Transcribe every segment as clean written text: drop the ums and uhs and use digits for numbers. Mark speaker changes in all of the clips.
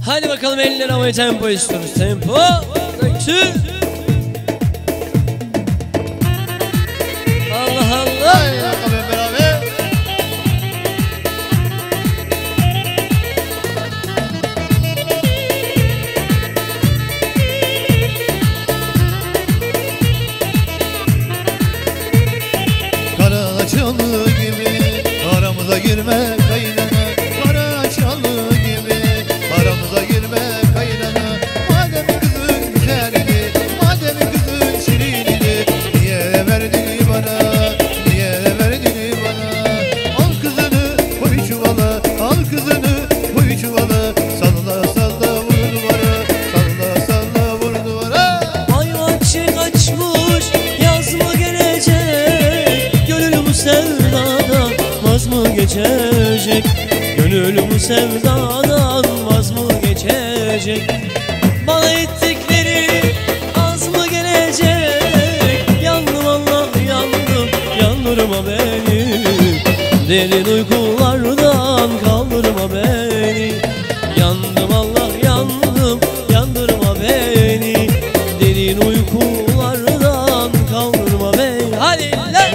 Speaker 1: Hadi bakalım eller havaya, tempo istiyoruz. Tempo. Tüm. Allah Allah.
Speaker 2: Karaçalı gibi aramıza girme kaynana, Karaçalı gibi aramıza girme kaynana. Madem kızın güzeldi, madem kızın şirinidi, niye verdin bana, niye verdin bana? Al kızını koy çuvala, al kızını koy çuvala, salla salla vur duvara, salla salla vur duvara.
Speaker 1: Ay vakti kaçmış, yaz mı gelecek? Gönül bu sevdadan vaz mı geçecek? Gönül bu sevdadan vaz mı geçecek? Bana ettikleri az mı gelecek? Yandım Allah yandım, yandırma beni. Derin uykulardan kaldırma beni. Yandım Allah yandım, yandırma beni. Derin uykulardan kaldırma beni. Hadi lan!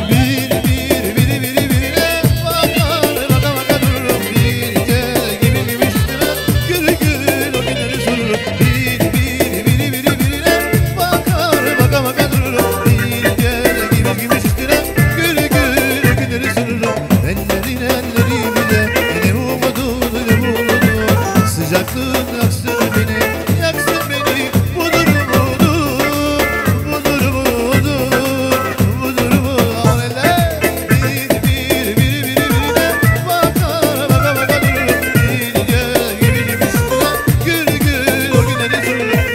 Speaker 2: Sıcaklığın yaksın beni, yaksın beni. Budur budur, budur budur, budur budur. Birine bakar baka baka durur. Bir gel gibi gibi üstüne, gül gül o günleri sorulur.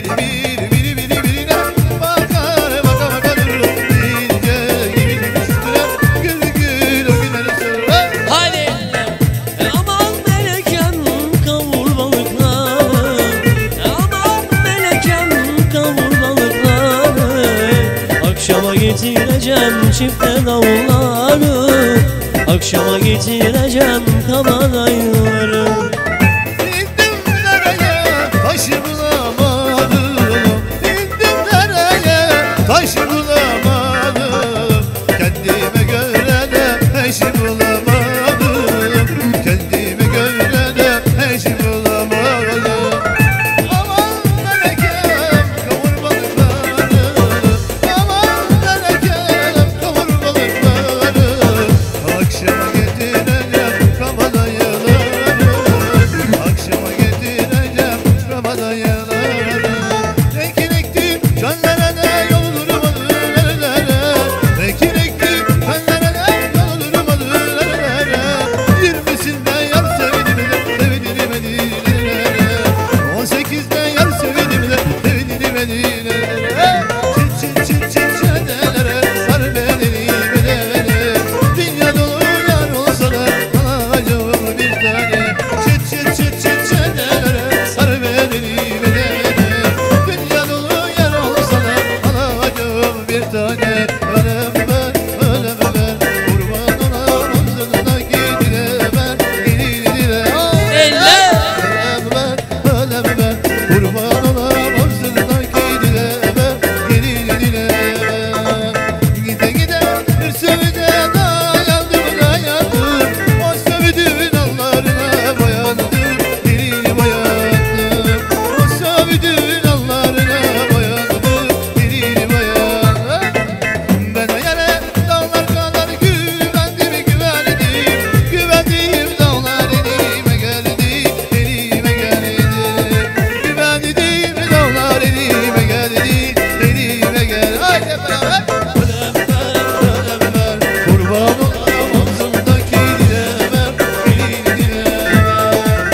Speaker 2: Birine bakar baka baka durur. Bir gel gibi gibi üstüne, gül gül o günleri sorulur.
Speaker 1: Hadi! Aman melekem kavur balıkları, aman melekem kavur balıkları. Akşama getireceğim çifte davulları, akşama getireceğim kabadayıları.
Speaker 2: İndim dereye taşı bulamadım, İndim dereye taşı bulamadım. Kendime göre de eş bulamadım, kendime göre de eş bulamadım. Aman melekem kavur balıkları, aman melekem kavur balıkları. Akşama getireceğim kabadayıları, akşama getireceğim kabadayıları. Ekin ektim çöllere yol durmadı nerelere, ekin ektim çöllere yol durmadı nerelere. 20'sinde yar sevdim de sevindirmedi nerelere, 18'de yar sevdim de sevindirmedi nerelere. Çit çit çit çit çetelere sar beni bedene, dünya dolu yar olsa da alacağım bir tane. Çit çit çit çit çetelere sar beni bedene, dünya dolu yar olsa da alacağım bir tane. Ölem ben, ölem ben, kurban olam omzundaki dilever, dilever. Ölem ben, ölem ben, kurban olam omzundaki dilever, dilever. Gide gide bir sevide dayandım dayandım, o sevdiğin allarına boyandım, dilini boyandım. O sevdiğin allarına boyandım, dilini boyandım. Ben o yere dağlar kadar güvendim, güvendim, güvendim dağlar elime geldi, elime geldi. Güvendim dağlar elime geldi, elime geldi. Haydi beraber. Ölem ben, kurban olam omzumdaki dilever, dilini dilever.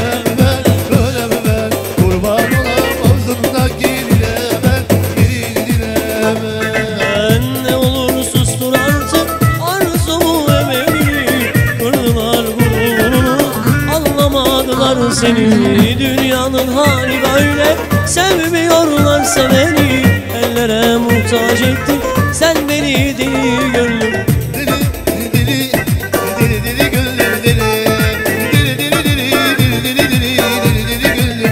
Speaker 2: Ölem ben, kurban olam omzumdaki dilever, dilini dilever.
Speaker 1: Ne olur sustur artık arzumu ve beni. Kırdılar gururunu, anlamadılar seni. Dünyanın hali böyle, sevmiyorlarsa beni. Ellere muhtaç ettin sen beni deli gönlüm.
Speaker 2: Deli deli deli deli gönlüm deli, deli deli deli deli deli deli deli deli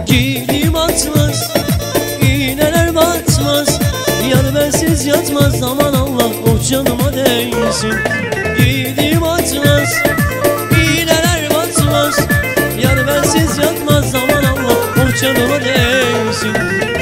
Speaker 1: Giydiğim atmaz, iğneler batmaz, yar bensiz yatmaz. Aman Allah oh canıma değsin. Giydiğim atmaz, iğneler batmaz, yar bensiz yatmaz. Aman Allah oh canıma değsin.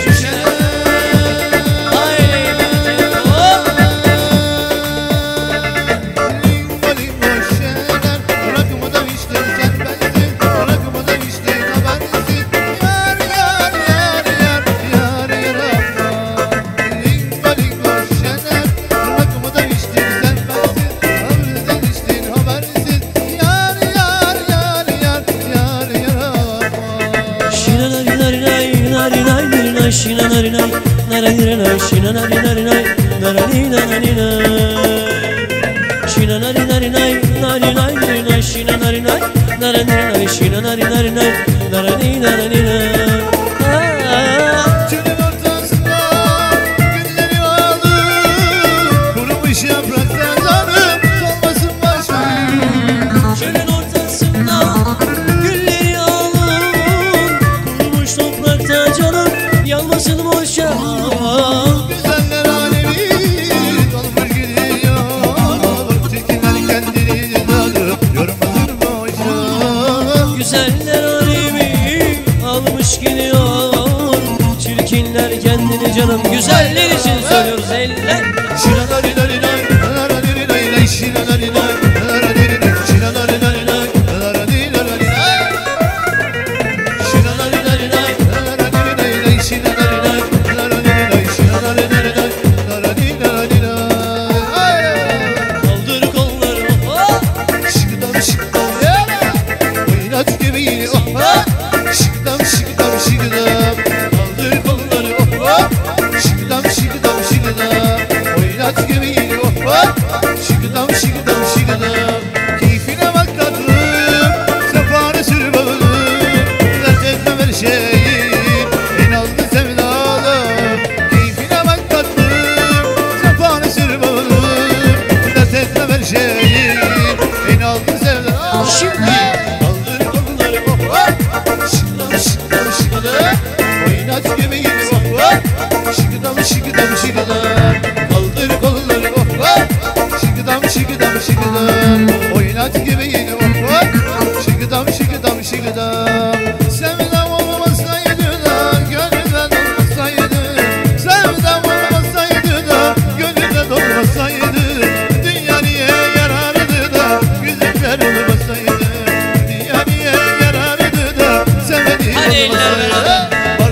Speaker 1: Şina nari nay, nari nay, şina nari nari nay, nari nari nay. Şina nari nari nay, nari nay, nari nay, şina nari nay, nari nay, şina nari nari nay, nari nari nay.
Speaker 2: Çölün ortasında günleri vardı, kurumuş yapraklar canım solmasın başım.
Speaker 1: Çölün ortasında gülleri alın, kurumuş toprakta canım yanmasın boşa.
Speaker 2: Güzeller alemi dolmuş gidiyor, çirkinler kendini alıp yormasın boşa.
Speaker 1: Güzeller alemi almış gidiyor, çirkinler kendini canım. Güzeller için söylüyoruz eller.
Speaker 2: Şina nari nari nay, nari nari nay, şina nari nay, nari nari, şina nari nari nay, nari nari nay. Şina nari nari nay, nari nay, şina nari nay, nari nay, şina nari nari nay, nari nari nay.
Speaker 1: Kaldır kolları oh.
Speaker 2: Şıkıdam şıkıdam oynat göbeğini oh. Şıkıdam şıkıdam şıkıdam kaldır kolları oh. Şıkıdam şıkıdam şıkıdam oynat göbeğini oh. Şıkıdam şıkıdam şıkıdam keyfine bak tatlım, sefanı sür bağlım, dert etmem her şeyi en azlı sevdalım. Keyfine bak tatlım, sefanı sür bağlım, dert etmem her şeyi en azlı sevdalım.
Speaker 1: Şimdi
Speaker 2: Kaldır kolları oh. Şıkıdam şıkıdam şıkıdam oynat göbeğini oh. Şıkıdam şıkıdam şıkıdam kaldır kolları oh. Şıkıdam şıkıdam şıkıdam oynat göbeğini oh. Şıkıdam şıkıdam şıkıdam sevdam olmasaydı da gönlümden olmasaydı, sevdam olmasaydı da gönlümden olmasaydı, dünya niye yarardı da güzeller olmasaydı, dünya niye yarardı da sevmediğim olmasaydı.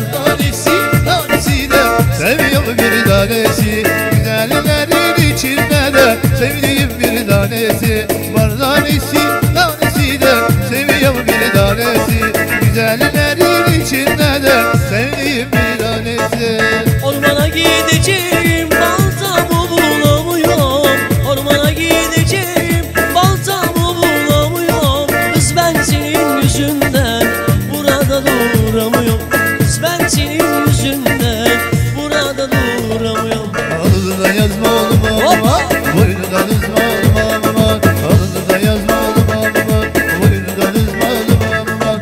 Speaker 2: Tanesi de seviyorum bir tanesi, güzellerin içinde de sevdiğim bir tanesi. Var tanesi de seviyorum bir tanesi, güzellerin içinde de sevdiğim bir tanesi.
Speaker 1: ormana gideceğim, baltamı bulamıyorum. Ormana gideceğim, baltamı bulamıyorum. Kız ben senin yüzünden burada duramıyorum. Kız ben senin yüzünden burada duramıyorum.
Speaker 2: Ağzına yazma oğlum ağlama, boynundan üzme oğlum ağlama. Ağzına yazma oğlum ağlama, boynundan üzme oğlum ağlama.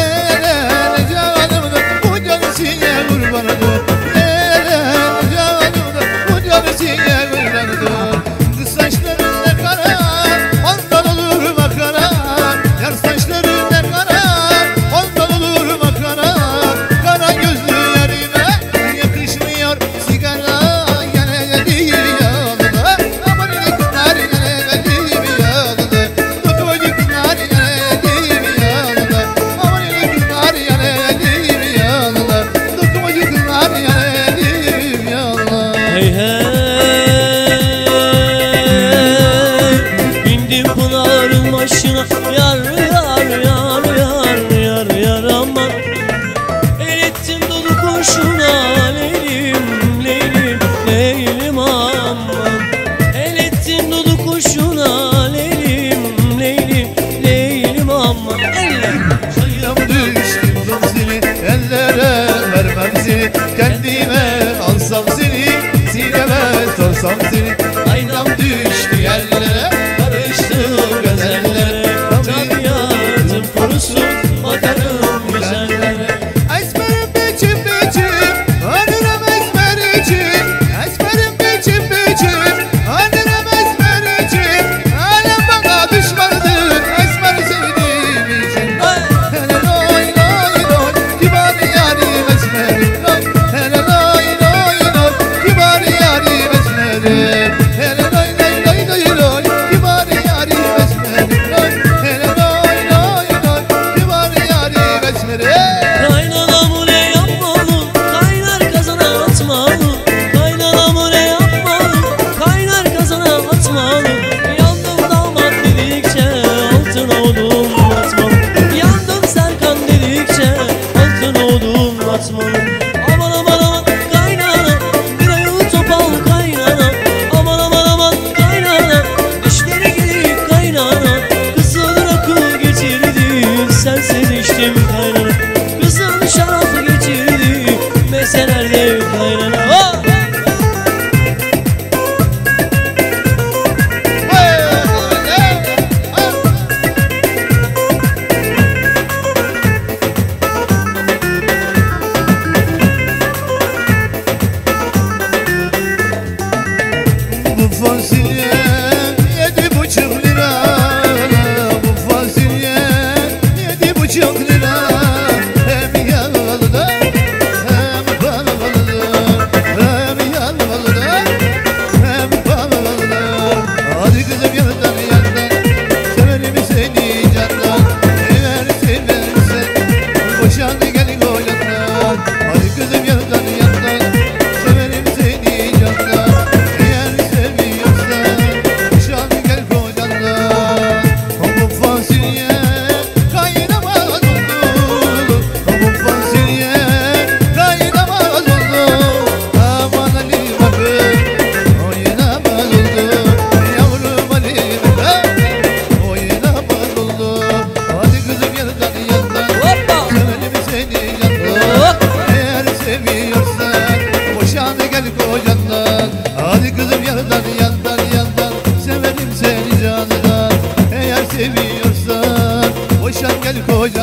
Speaker 2: Le canımda bu canısıya kurbanıdır. Le canımda bu canısıya kurbanıdır. Kız saçların ne kara, ondan olur makara. Yar saçların ne kara, ondan olur makara. Kara gözlü yarime yakışmıyor sigara. Gene değil yanına, aman ilikler gene değil yanına. Tutucuklar gene değil yanına, aman ilikler gene değil yanına. Tutucuklar gene değil yanına.
Speaker 1: Hey hey, bindim pınarın başına, yar yar yar yar yar yar aman. El ettim dolu kurşuna, leylim leylim leylim aman. El ettim dolu kurşuna, leylim leylim leylim aman. Elle
Speaker 2: Sayam düştüm seni, ellere vermem seni. Kendime alsam seni, sineme sorsam seni. Aynam düştü yerlere, karıştım gazellere.
Speaker 1: tabiatım kurusun, bakarım güzellere.
Speaker 2: Esmer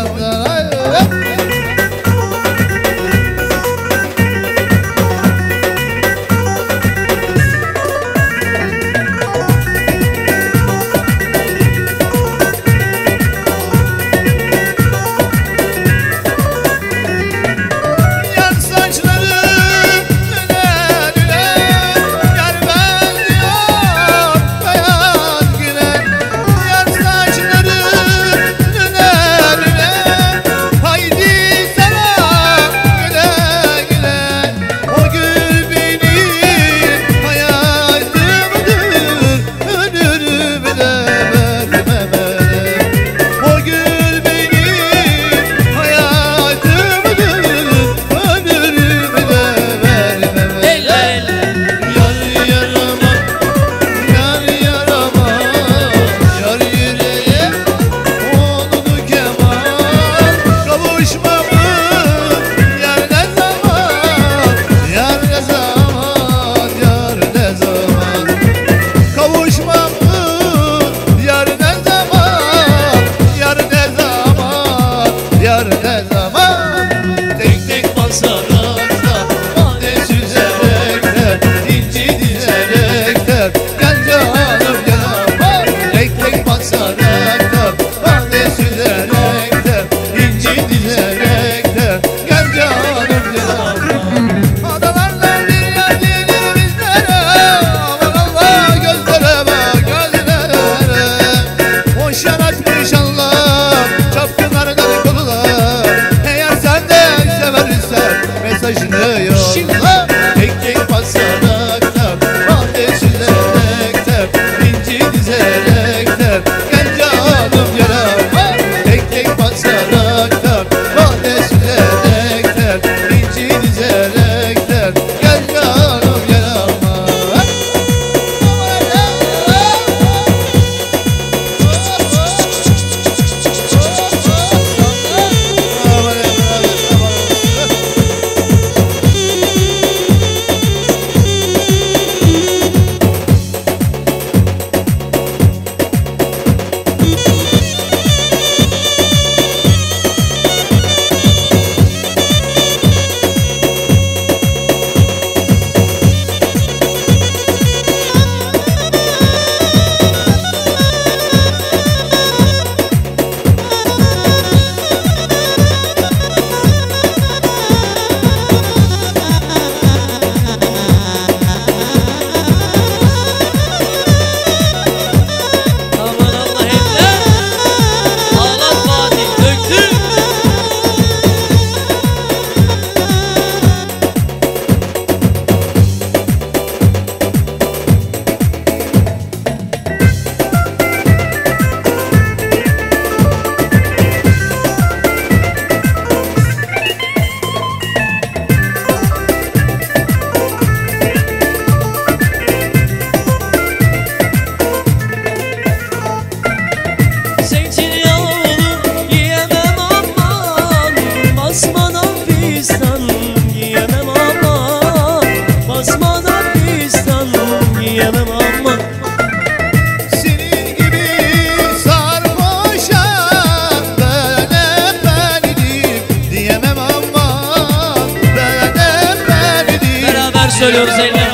Speaker 1: söylüyoruz eller.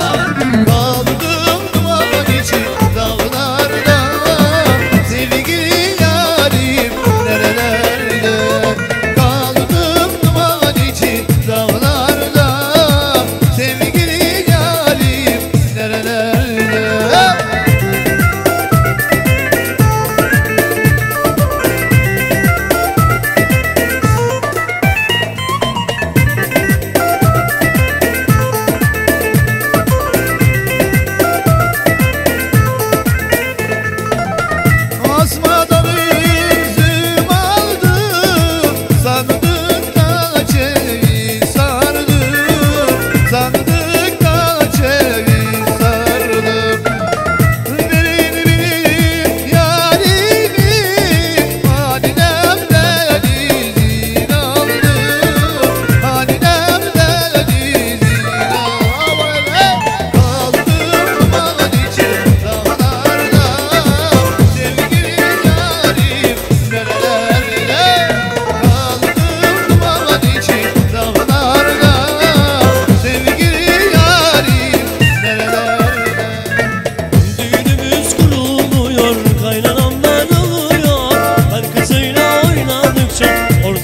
Speaker 2: Kaldım duman için dağlarda, sevgili yarim nerelerde. Kaldım duman için dağlarda, sevgili yarim nerelerde.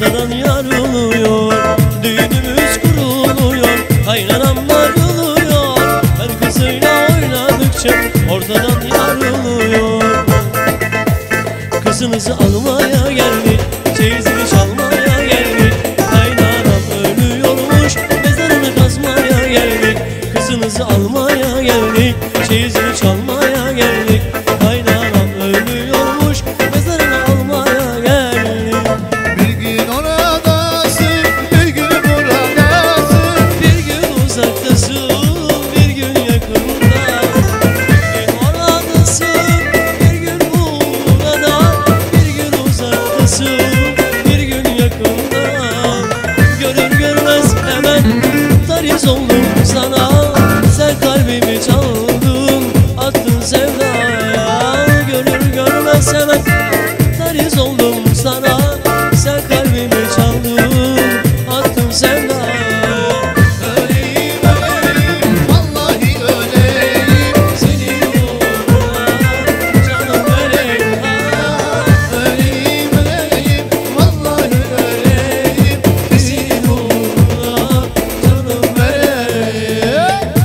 Speaker 1: ortadan yarılıyor. Düğünümüz kuruluyor, kaynanam darılıyor. Her kızıyla oynadıkça ortadan yarılıyor. Kızınızı almaya geldik, çeyizini çalmaya geldik. Kaynanam ölüyormuş, mezarını kazmaya geldik. Kızınızı almaya geldik, çeyizini çalmaya geldik. Kaynanam ölüyormuş, mezarını almaya geldik.
Speaker 2: Bir gün oradasın, bir gün buradasın.
Speaker 1: Bir gün uzaktasın, bir gün yakında. Bir gün oradasın, bir gün burada. Bir gün uzaktasın, bir gün yakında. Görür görmez hemen tariz oldum sana. Sen kalbimi çaldın, attın sevdaya. Görür görmez hemen tariz oldum sana. Sen kalbimi çaldın, attın sevdaya.
Speaker 2: Öleyim öleyim, vallahi öleyim.
Speaker 1: Senin uğruna canım vereyim.
Speaker 2: Öleyim öleyim, vallahi öleyim.
Speaker 1: Senin uğruna canım vereyim.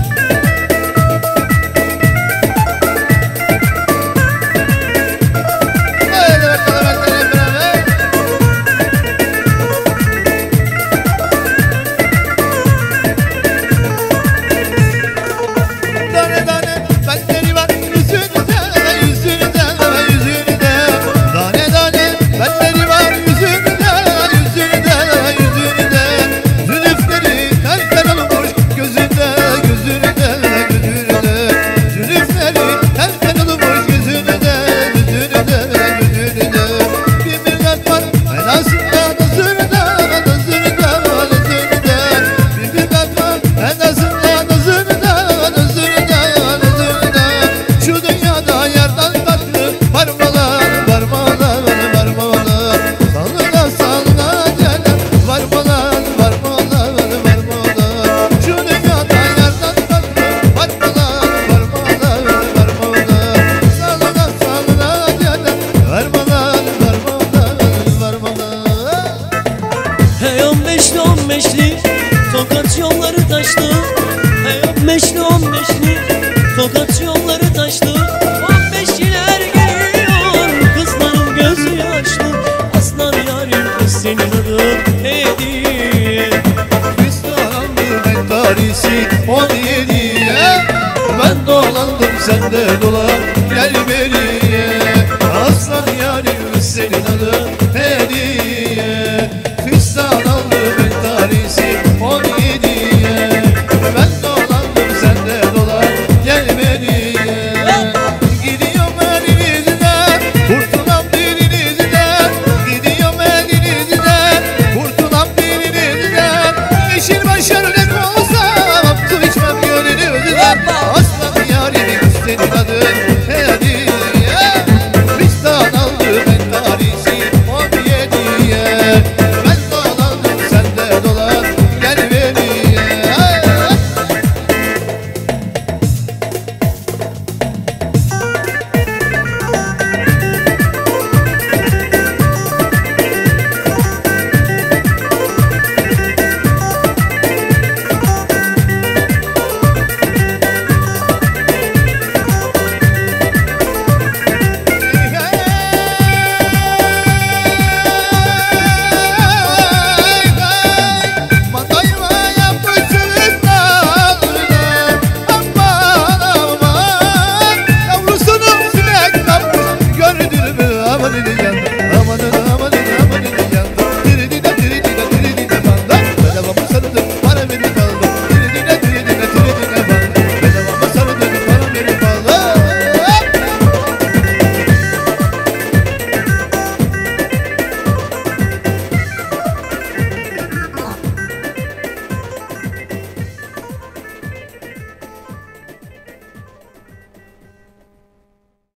Speaker 2: Haydi bakalım hep beraber. Tane tane benleri var yüzünde, yüzünde, yüzünde. Tane tane benleri var yüzünde, yüzünde, yüzünde. Zülüfleri tel tel olmuş gözünde, gözünde, gözünde. Zülüfleri tel tel olmuş gözünde, gözünde, gözünde. Bir dert var belasında, nazırında, nazırında, nazırında. Bir dert var belasında, nazırında, nazırında, nazırında. Şu dünyada yerden tatlı varmalar, varmalar, varmalar. Salına salına yerden varmalar, varmalar, varmalar. Şu dünyada yerden tatlı varmalar, varmalar, varmalar. Salına salına yerden varmalar, varmalar, varmalar.
Speaker 1: Hey 15'li 15'li